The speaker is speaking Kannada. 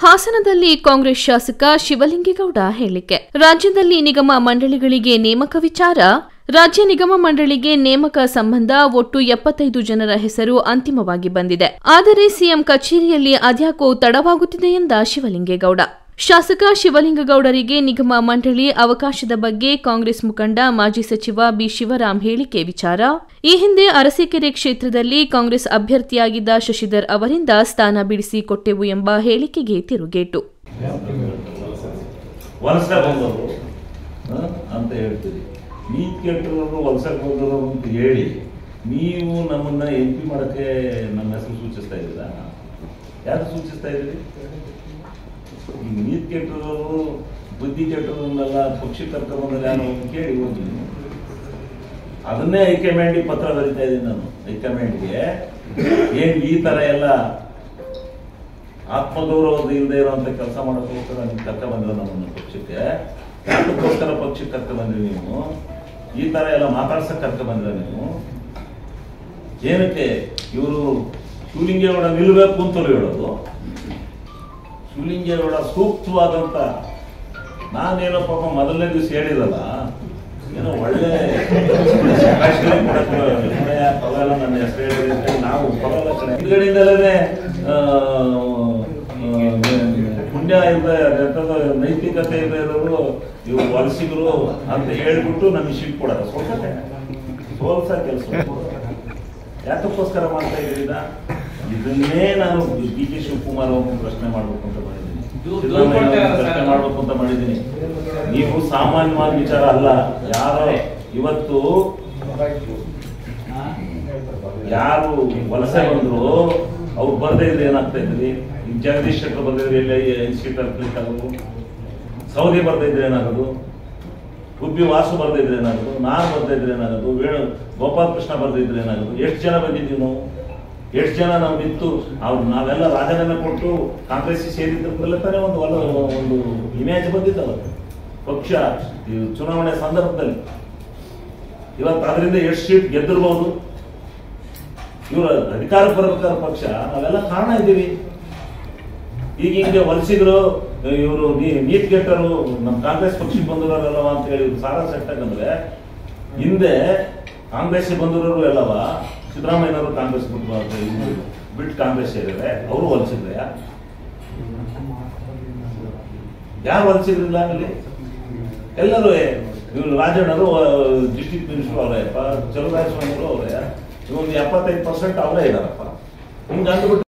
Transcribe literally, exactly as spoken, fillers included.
ಹಾಸನದಲ್ಲಿ ಕಾಂಗ್ರೆಸ್ ಶಾಸಕ ಶಿವಲಿಂಗೇಗೌಡ ಹೇಳಿಕೆ. ರಾಜ್ಯದಲ್ಲಿ ನಿಗಮ ಮಂಡಳಿಗಳಿಗೆ ನೇಮಕ ವಿಚಾರ. ರಾಜ್ಯ ನಿಗಮ ಮಂಡಳಿಗೆ ನೇಮಕ ಸಂಬಂಧ ಒಟ್ಟು ಎಪ್ಪತ್ತೈದು ಜನರ ಹೆಸರು ಅಂತಿಮವಾಗಿ ಬಂದಿದೆ. ಆದರೆ ಸಿಎಂ ಕಚೇರಿಯಲ್ಲಿ ಅದ್ಯಾಕೋ ತಡವಾಗುತ್ತಿದೆ ಎಂದ ಶಿವಲಿಂಗೇಗೌಡ. ಶಾಸಕ ಶಿವಲಿಂಗೇಗೌಡರಿಗೆ ನಿಗಮ ಮಂಡಳಿ ಅವಕಾಶದ ಬಗ್ಗೆ ಕಾಂಗ್ರೆಸ್ ಮುಖಂಡ ಮಾಜಿ ಸಚಿವ ಬಿ ಶಿವರಾಮ್ ಹೇಳಿಕೆ ವಿಚಾರ. ಈ ಹಿಂದೆ ಅರಸೀಕೆರೆ ಕ್ಷೇತ್ರದಲ್ಲಿ ಕಾಂಗ್ರೆಸ್ ಅಭ್ಯರ್ಥಿಯಾಗಿದ್ದ ಶಶಿಧರ್ ಅವರಿಂದ ಸ್ಥಾನ ಬಿಡಿಸಿಕೊಟ್ಟೆವು ಎಂಬ ಹೇಳಿಕೆಗೆ ತಿರುಗೇಟು. ಹೇಳಿ ನೀವು ನಮ್ಮನ್ನ ಎಂ ಪಿ ಮಾಡಕ್ಕೆ ನಮ್ಮ ಹೆಸರು ಸೂಚಿಸ್ತಾ ಇದ್ದೀರಾ? ಯಾರು ಸೂಚಿಸ್ತಾ ಇದ್ದೀರಿ? ಈ ನೀತಿ ಕೆಟ್ಟವರು ಬುದ್ಧಿ ಕೆಟ್ಟವನ್ನೆಲ್ಲ ಪಕ್ಷಿ ಕರ್ಕೊಂಡ್ಬಂದ್ರೆ ನಾನು ಕೇಳಿ ಹೋಗಿ ಅದನ್ನೇ ಹೈಕಮಾಂಡ್ ಪತ್ರ ಬರೀತಾ ಇದ್ದೀನಿ ನಾನು. ಹೈಕಮಾಂಡ್ಗೆ ಏನ್ ಈ ತರ ಎಲ್ಲ ಆತ್ಮಗೌರವದ ಇಲ್ಲದೆ ಇರುವಂತ ಕೆಲಸ ಮಾಡೋಕ್ಕೋಸ್ಕರ ನೀವು ಕರ್ಕ ಬಂದ್ರೆ ನಮ್ಮನ್ನು ಪಕ್ಷಕ್ಕೆ ಅದಕ್ಕೋಸ್ಕರ ಪಕ್ಷಕ್ಕೆ ಕರ್ಕ ಬಂದ್ರಿ ನೀವು? ಈ ತರ ಎಲ್ಲ ಮಾತಾಡ್ಸಕ್ ಕರ್ಕ ಬಂದ್ರೆ ನೀವು ಏನಕ್ಕೆ? ಇವರು ಶಿವಲಿಂಗೇಗೌಡ ನಿಲ್ಬೇಕು ಅಂತಲೂ ಹೇಳೋದು. ಶಿವಲಿಂಗೇಗೌಡ ಸೂಕ್ತವಾದಂತ ನಾನೇನೋ ಪಾಪ ಮೊದಲನೇ ದಿವಸ ಹೇಳಿರಲ್ಲ, ಏನೋ ಒಳ್ಳೆ ನನ್ನ ಹೆಸರು ಹೇಳಿದ್ರೆ ನಾವು ಪರಲ್ಲ ಕಡೆ ಹಿಂದ್ಗಡೆಯಿಂದಲೇ ಪುಣ್ಯ ಇದೆ, ನೈತಿಕತೆ ಇದೆ ಇರೋರು ಇವು ವಲಸಿಗರು ಅಂತ ಹೇಳ್ಬಿಟ್ಟು ನಮಗೆ ಶೀಟ್ ಕೊಡೋದು ಸೋಲ್ಸಕ್ಕೆ ಸೋಲ್ಸ ಕೆಲಸ ಯಾತಕ್ಕೋಸ್ಕರ ಮಾಡ್ತಾ ಇದ್ದೀರ? ಇದನ್ನೇ ನಾನು ಡಿ ಕೆ ಶಿವಕುಮಾರ್ ಅವ್ರನ್ನ ಪ್ರಶ್ನೆ ಮಾಡ್ಬೇಕು ಅಂತ ಮಾಡಿದ್ದೀನಿ, ಸಿದ್ದರಾಮಯ್ಯ ಪ್ರಶ್ನೆ ಮಾಡ್ಬೇಕು ಅಂತ ಮಾಡಿದ್ದೀನಿ. ನೀವು ಸಾಮಾನ್ಯವಾದ ವಿಚಾರ ಅಲ್ಲ. ಯಾರೋ ಇವತ್ತು ಯಾರು ವಲಸೆ ಬಂದ್ರು ಅವ್ರು ಬರ್ದೇ ಇದ್ರೆ ಏನಾಗ್ತಾ ಇದ್ರಿ? ಈಗ ಜಗದೀಶ್ ಶೆಟ್ಟರ್ ಬರ್ದಿದ್ರೆ ಎಲ್ಲ ಇನ್ಸ್ಟಿಟ್ಯೂಟ್ ಕ್ಲಿಕ್ ಆಗೋದು, ಸೌದಿ ಬರ್ತಾ ಇದ್ರೆ ಏನಾಗೋದು, ಗುಬ್ಬಿ ವಾಸು ಬರ್ತಾ ಇದ್ರೆ ಏನಾಗೋದು, ನಾನು ಬರ್ತಾ ಇದ್ರೆ ಏನಾಗೋದು, ವೇಣು ಗೋಪಾಲ್ ಕೃಷ್ಣ ಬರ್ತಾ ಇದ್ರೆ ಏನಾಗೋದು? ಎಷ್ಟು ಜನ ಬಂದಿದ್ದೀವಿ ನಾವು? ಎಷ್ಟು ಜನ ನಾವು ನಿಂತು ಅವ್ರು ನಾವೆಲ್ಲ ರಾಜೀನಾಮೆ ಕೊಟ್ಟು ಕಾಂಗ್ರೆಸ್ ಸೇರಿದ್ರಲ್ಲ ತಾನೇ ಒಂದು ಒಲ ಒಂದು ಇಮೇಜ್ ಬಂದಿದ್ದವ ಪಕ್ಷ ಚುನಾವಣೆ ಸಂದರ್ಭದಲ್ಲಿ. ಇವತ್ತು ಅದರಿಂದ ಎಷ್ಟು ಸೀಟ್ ಗೆದ್ದಿರ್ಬೋದು. ಇವರು ಅಧಿಕಾರಕ್ಕೆ ಬರ್ಬೇಕಾದ ಪಕ್ಷ ನಾವೆಲ್ಲ ಕಾರಣ ಇದ್ದೀವಿ. ಈಗ ಹಿಂಗೆ ವಲಸಿಗರು ಇವರು ನೀಟ್ ಗೆಟ್ಟರು ನಮ್ಮ ಕಾಂಗ್ರೆಸ್ ಪಕ್ಷಕ್ಕೆ ಬಂದಿರೋರಲ್ಲವ ಅಂತ ಹೇಳಿ ಸಾರಾ ಸೆಟ್ಟಾಗಂದ್ರೆ ಹಿಂದೆ ಕಾಂಗ್ರೆಸ್ ಬಂದಿರೋರು ಎಲ್ಲವ ಸಿದ್ದರಾಮಯ್ಯನವರು ಕಾಂಗ್ರೆಸ್ ಬಿಟ್ಟು ಬಿಟ್ಟು ಕಾಂಗ್ರೆಸ್ ಸೇರಿದ್ರೆ ಅವರು ವಲಸಿದ್ರೆ ಯಾರು ವಲಸಿದ್ರಿಲ್ಲ ಅಲ್ಲಿ? ಎಲ್ಲರೂ ಇವ್ರು ರಾಜಣ್ಣರು ಡಿಸ್ಟ್ರಿಕ್ಟ್ ಮಿನಿಸ್ಟರ್ ಅವರೇ, ಚಲುವರಾಯಸ್ವಾಮಿಗಳು ಅವರೇ, ಇವೊಂದು ಎಪ್ಪತ್ತೈದು ಪರ್ಸೆಂಟ್ ಅವರೇ ಇದಾರಪ್ಪ. ಹಿಂಗೆ ಅಂದ್ಬಿಟ್ಟು